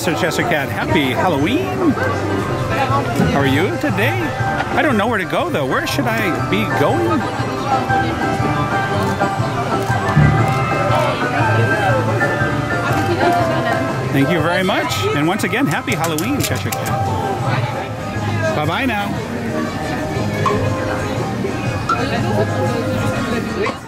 Mr. Cheshire Cat. Happy Halloween. How are you today? I don't know where to go though. Where should I be going? Thank you very much. And once again, happy Halloween, Cheshire Cat. Bye-bye now.